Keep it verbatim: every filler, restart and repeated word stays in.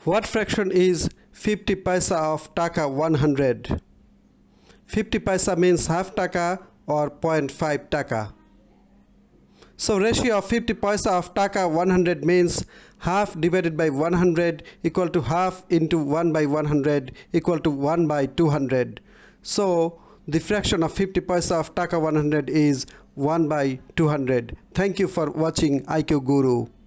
What fraction is fifty paisa of taka one hundred? fifty paisa means half taka or zero point five taka. So ratio of fifty paisa of taka one hundred means half divided by one hundred equal to half into one by one hundred equal to one by two hundred. So the fraction of fifty paisa of taka one hundred is one by two hundred. Thank you for watching I Q Guru.